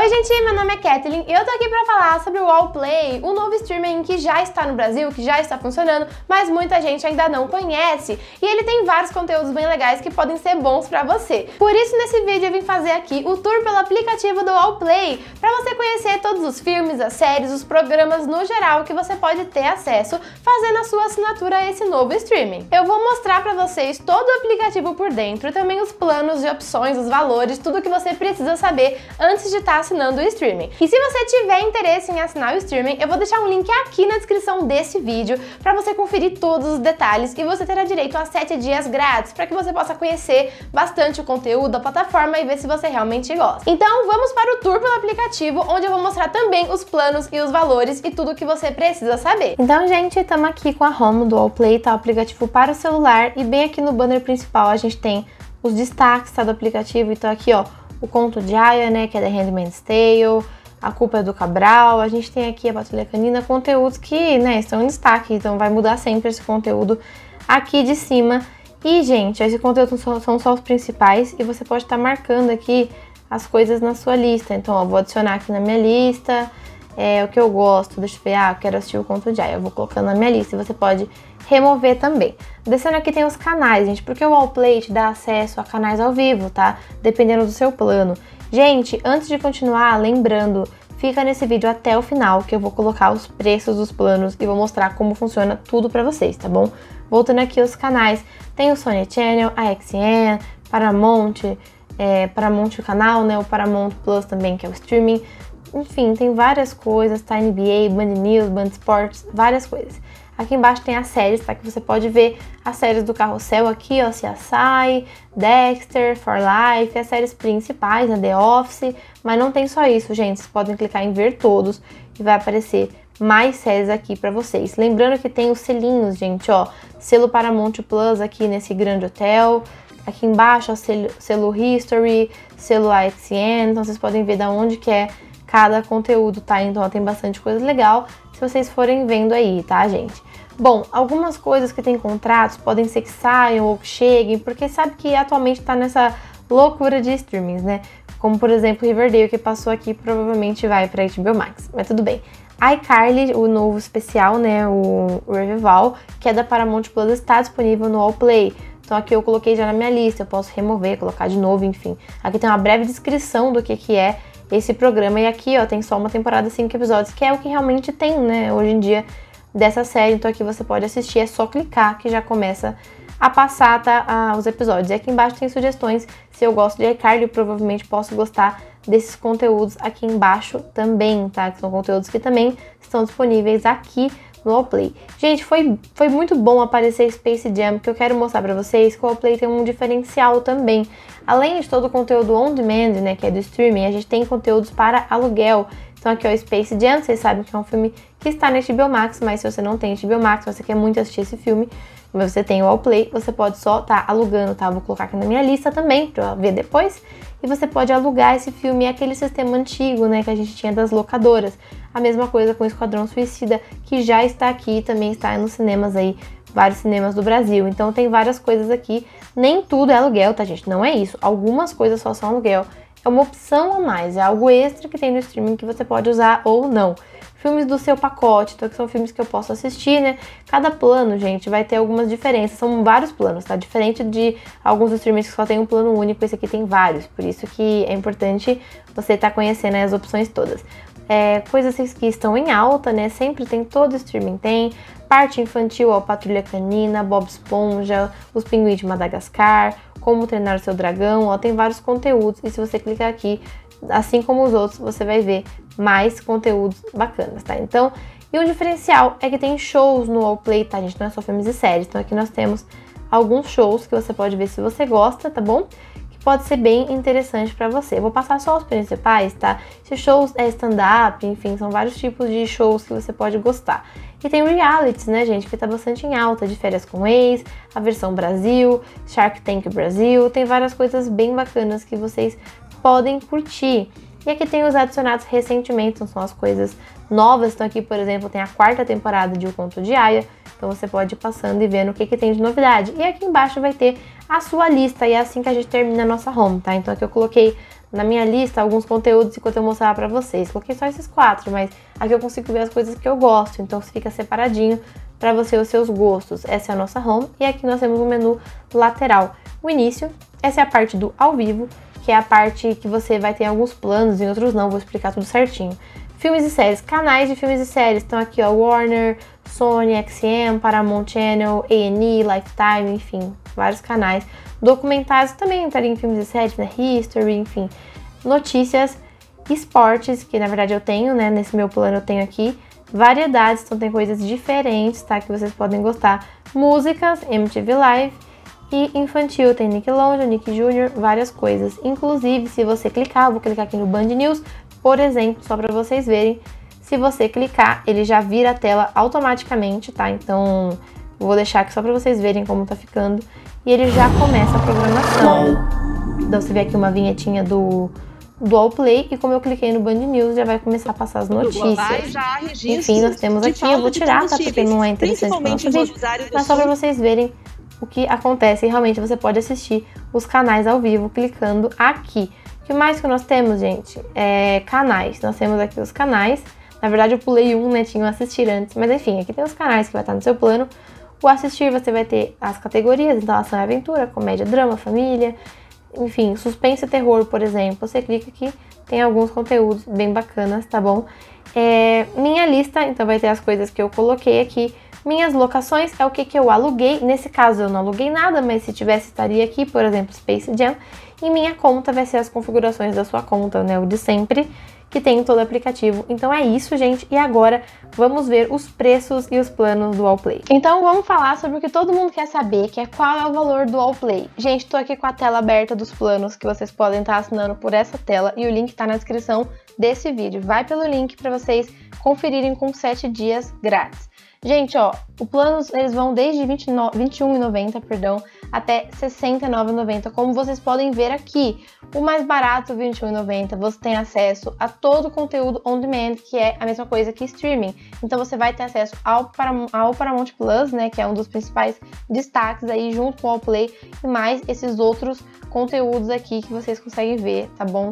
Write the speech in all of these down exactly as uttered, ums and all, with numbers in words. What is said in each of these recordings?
Oi gente, meu nome é Kathleen e eu tô aqui pra falar sobre o Allplay, um novo streaming que já está no Brasil, que já está funcionando, mas muita gente ainda não conhece. E ele tem vários conteúdos bem legais que podem ser bons pra você. Por isso, nesse vídeo eu vim fazer aqui o tour pelo aplicativo do Allplay, pra você conhecer todos os filmes, as séries, os programas no geral que você pode ter acesso fazendo a sua assinatura a esse novo streaming. Eu vou mostrar pra vocês todo o aplicativo por dentro, também os planos e opções, os valores, tudo que você precisa saber antes de estar assinando o streaming. E se você tiver interesse em assinar o streaming, eu vou deixar um link aqui na descrição desse vídeo para você conferir todos os detalhes e você terá direito a sete dias grátis para que você possa conhecer bastante o conteúdo da plataforma e ver se você realmente gosta. Então vamos para o tour pelo aplicativo, onde eu vou mostrar também os planos e os valores e tudo o que você precisa saber. Então, gente, estamos aqui com a home do Allplay, tá? O aplicativo para o celular, e bem aqui no banner principal a gente tem os destaques, tá, do aplicativo. Então aqui, ó, o Conto de Aya, né, que é The Handmaid's Tale, A Culpa é do Cabral, a gente tem aqui a Patrulha Canina, conteúdos que, né, estão em destaque, então vai mudar sempre esse conteúdo aqui de cima. E, gente, esse conteúdo são, são só os principais e você pode estar marcando aqui as coisas na sua lista. Então, ó, vou adicionar aqui na minha lista é, o que eu gosto, deixa eu ver, ah, eu quero assistir o Conto de Aya, eu vou colocando na minha lista e você pode remover também. Descendo aqui tem os canais, gente, porque o Allplay te dá acesso a canais ao vivo, tá? Dependendo do seu plano. Gente, antes de continuar, lembrando, fica nesse vídeo até o final, que eu vou colocar os preços dos planos e vou mostrar como funciona tudo pra vocês, tá bom? Voltando aqui aos canais, tem o Sony Channel, a X N, Paramount, é, Paramount Canal, né? O Paramount Plus também, que é o streaming. Enfim, tem várias coisas, tá? N B A, Band News, Band Sports, várias coisas. Aqui embaixo tem as séries, tá? Que você pode ver as séries do Carrossel aqui, ó, C S I, Dexter, For Life, as séries principais, né, The Office, mas não tem só isso, gente. Vocês podem clicar em ver todos e vai aparecer mais séries aqui pra vocês. Lembrando que tem os selinhos, gente, ó, selo Paramount Plus aqui nesse grande hotel. Aqui embaixo, ó, selo, selo History, selo A X N, então vocês podem ver da onde que é cada conteúdo, tá? Então ó, tem bastante coisa legal se vocês forem vendo aí, tá, gente? Bom, algumas coisas que tem contratos podem ser que saiam ou que cheguem, porque sabe que atualmente tá nessa loucura de streamings, né? Como, por exemplo, Riverdale, que passou aqui, provavelmente vai pra H B O Max, mas tudo bem. iCarly, o novo especial, né, o, o Revival, que é da Paramount Plus, está disponível no Allplay. Então aqui eu coloquei já na minha lista, eu posso remover, colocar de novo, enfim. Aqui tem uma breve descrição do que que é esse programa, e aqui, ó, tem só uma temporada, cinco episódios, que é o que realmente tem, né, hoje em dia dessa série. Então aqui você pode assistir, é só clicar que já começa a passar, tá, a, os episódios. E aqui embaixo tem sugestões, se eu gosto de iCarly, eu provavelmente posso gostar desses conteúdos aqui embaixo também, tá, que são conteúdos que também estão disponíveis aqui no Allplay. Gente, foi, foi muito bom aparecer Space Jam, que eu quero mostrar pra vocês que o Allplay tem um diferencial também. Além de todo o conteúdo on demand, né, que é do streaming, a gente tem conteúdos para aluguel. Então aqui, ó, Space Jam, vocês sabem que é um filme que está na H B O Max, mas se você não tem H B O Max, você quer muito assistir esse filme, mas você tem o Allplay, você pode só estar tá alugando, tá? Vou colocar aqui na minha lista também, pra ver depois. E você pode alugar esse filme, é aquele sistema antigo, né, que a gente tinha das locadoras. A mesma coisa com o Esquadrão Suicida, que já está aqui, também está nos cinemas aí, vários cinemas do Brasil. Então tem várias coisas aqui, nem tudo é aluguel, tá, gente? Não é isso, algumas coisas só são aluguel. É uma opção a mais, é algo extra que tem no streaming que você pode usar ou não. Filmes do seu pacote, então que são filmes que eu posso assistir, né? Cada plano, gente, vai ter algumas diferenças, são vários planos, tá? Diferente de alguns streamings que só tem um plano único, esse aqui tem vários, por isso que é importante você estar conhecendo, né, as opções todas. É, coisas que estão em alta, né? Sempre tem, todo streaming tem. Parte infantil, ó, Patrulha Canina, Bob Esponja, Os Pinguins de Madagascar, Como Treinar o Seu Dragão, ó, tem vários conteúdos. E se você clicar aqui, assim como os outros, você vai ver mais conteúdos bacanas, tá? Então, e o diferencial é que tem shows no Allplay, tá, gente? Não é só filmes e séries. Então aqui nós temos alguns shows que você pode ver se você gosta, tá bom? Pode ser bem interessante pra você. Eu vou passar só os principais, tá? Esses shows é stand-up, enfim, são vários tipos de shows que você pode gostar. E tem realities, né, gente, que tá bastante em alta, de Férias com Ex, a versão Brasil, Shark Tank Brasil, tem várias coisas bem bacanas que vocês podem curtir. E aqui tem os adicionados recentemente, então são as coisas novas. Então aqui, por exemplo, tem a quarta temporada de O Conto de Aya, então você pode ir passando e vendo o que, que tem de novidade. E aqui embaixo vai ter a sua lista, e é assim que a gente termina a nossa home, tá? Então aqui eu coloquei na minha lista alguns conteúdos enquanto eu mostrar pra vocês. Coloquei só esses quatro, mas aqui eu consigo ver as coisas que eu gosto, então fica separadinho pra você os seus gostos. Essa é a nossa home e aqui nós temos um menu lateral. O início, essa é a parte do ao vivo, que é a parte que você vai ter alguns planos e outros não, vou explicar tudo certinho. Filmes e séries, canais de filmes e séries, estão aqui ó, Warner, Sony, X M, Paramount Channel, A and E, Lifetime, enfim, vários canais. Documentários também entraria em filmes e séries, né, History, enfim. Notícias, esportes, que na verdade eu tenho, né, nesse meu plano eu tenho aqui. Variedades, então tem coisas diferentes, tá, que vocês podem gostar. Músicas, M T V Live. E infantil, tem Nickelodeon, Nick Junior, várias coisas. Inclusive, se você clicar, eu vou clicar aqui no Band News, por exemplo, só para vocês verem. Se você clicar, ele já vira a tela automaticamente, tá? Então, vou deixar aqui só para vocês verem como tá ficando. E ele já começa a programação. Então, você vê aqui uma vinhetinha do, do Allplay. E como eu cliquei no Band News, já vai começar a passar as notícias. Enfim, nós temos aqui, eu vou tirar, tá? Porque não é interessante para o nosso vídeo. Mas só para vocês verem o que acontece e realmente você pode assistir os canais ao vivo clicando aqui. O que mais que nós temos, gente? É canais. Nós temos aqui os canais. Na verdade eu pulei um, né? Tinha um assistir antes. Mas enfim, aqui tem os canais que vai estar no seu plano. O assistir você vai ter as categorias, então ação e aventura, comédia, drama, família. Enfim, suspense e terror, por exemplo. Você clica aqui, tem alguns conteúdos bem bacanas, tá bom? É, minha lista, então vai ter as coisas que eu coloquei aqui. Minhas locações é o que, que eu aluguei. Nesse caso eu não aluguei nada, mas se tivesse estaria aqui, por exemplo, Space Jam. E minha conta vai ser as configurações da sua conta, né, o de sempre, que tem em todo o aplicativo. Então é isso, gente. E agora vamos ver os preços e os planos do Allplay. Então vamos falar sobre o que todo mundo quer saber, que é qual é o valor do Allplay. Gente, tô aqui com a tela aberta dos planos que vocês podem estar assinando por essa tela e o link tá na descrição desse vídeo. Vai pelo link para vocês conferirem com sete dias grátis. Gente, ó, os planos eles vão desde vinte e um reais e noventa centavos, perdão, até sessenta e nove reais e noventa centavos, como vocês podem ver aqui. O mais barato, vinte e um reais e noventa centavos, você tem acesso a todo o conteúdo on demand, que é a mesma coisa que streaming. Então você vai ter acesso ao, Param ao Paramount Plus, né, que é um dos principais destaques aí, junto com o Allplay, e mais esses outros conteúdos aqui que vocês conseguem ver, tá bom?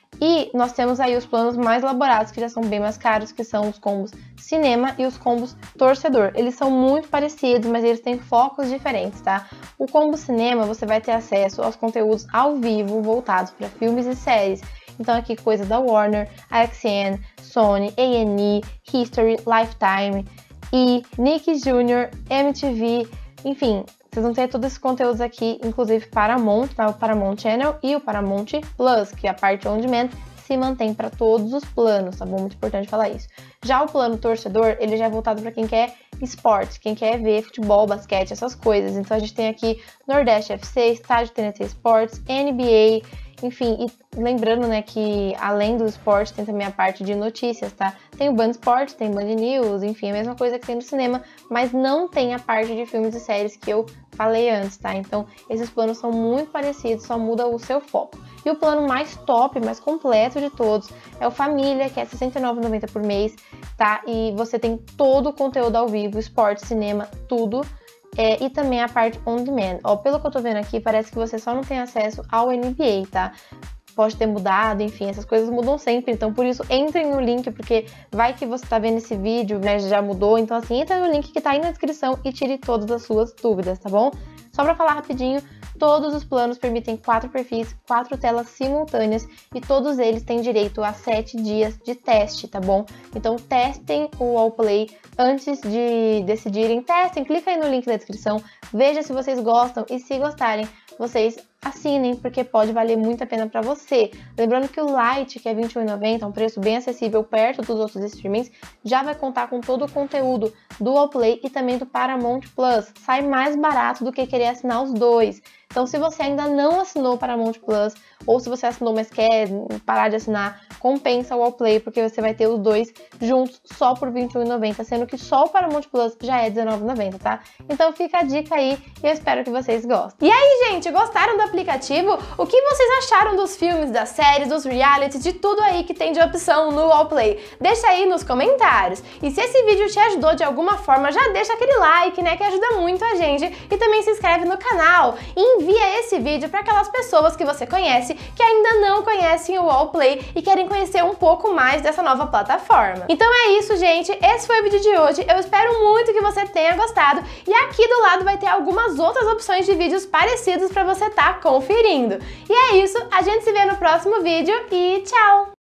E nós temos aí os planos mais elaborados, que já são bem mais caros, que são os combos cinema e os combos torcedor. Eles são muito parecidos, mas eles têm focos diferentes, tá? O combo cinema, você vai ter acesso aos conteúdos ao vivo voltados para filmes e séries. Então aqui coisa da Warner, X M, Sony, A and E, History, Lifetime, E, Nick Junior, M T V, enfim... Vocês vão ter todos esses conteúdos aqui, inclusive Paramount, tá? O Paramount Channel e o Paramount Plus, que é a parte on demand se mantém para todos os planos, tá bom? Muito importante falar isso. Já o plano torcedor, ele já é voltado para quem quer esportes, quem quer ver futebol, basquete, essas coisas. Então a gente tem aqui Nordeste F C, Estádio T N T Sports, N B A, enfim, e lembrando, né, que além do esporte tem também a parte de notícias, tá? Tem o Band Esporte, tem Band News, enfim, a mesma coisa que tem no cinema, mas não tem a parte de filmes e séries que eu falei antes, tá? Então, esses planos são muito parecidos, só muda o seu foco. E o plano mais top, mais completo de todos é o Família, que é sessenta e nove reais e noventa centavos por mês, tá? E você tem todo o conteúdo ao vivo, esporte, cinema, tudo. É, e também a parte on demand. Ó, pelo que eu tô vendo aqui, parece que você só não tem acesso ao N B A, tá? Pode ter mudado, enfim, essas coisas mudam sempre. Então, por isso, entrem no link, porque vai que você tá vendo esse vídeo, né, já mudou. Então, assim, entra no link que tá aí na descrição e tire todas as suas dúvidas, tá bom? Só pra falar rapidinho, todos os planos permitem quatro perfis, quatro telas simultâneas e todos eles têm direito a sete dias de teste, tá bom? Então testem o Allplay antes de decidirem, testem, clica aí no link da descrição, veja se vocês gostam e se gostarem, vocês assinem, porque pode valer muito a pena para você. Lembrando que o Lite, que é vinte e um reais e noventa centavos, um preço bem acessível perto dos outros streamings, já vai contar com todo o conteúdo do Allplay e também do Paramount Plus. Sai mais barato do que querer assinar os dois. Então, se você ainda não assinou o Paramount Plus, ou se você assinou, mas quer parar de assinar, compensa o Allplay, porque você vai ter os dois juntos só por vinte e um reais e noventa centavos, sendo que só o Paramount Plus já é dezenove reais e noventa centavos, tá? Então fica a dica aí e eu espero que vocês gostem. E aí, gente, gostaram do aplicativo? O que vocês acharam dos filmes, das séries, dos realities, de tudo aí que tem de opção no Allplay? Deixa aí nos comentários. E se esse vídeo te ajudou de alguma forma, já deixa aquele like, né, que ajuda muito a gente. E também se inscreve no canal. E envia esse vídeo para aquelas pessoas que você conhece que ainda não conhecem o Wallplay e querem conhecer um pouco mais dessa nova plataforma. Então é isso, gente. Esse foi o vídeo de hoje. Eu espero muito que você tenha gostado e aqui do lado vai ter algumas outras opções de vídeos parecidos para você estar conferindo. E é isso, a gente se vê no próximo vídeo e tchau!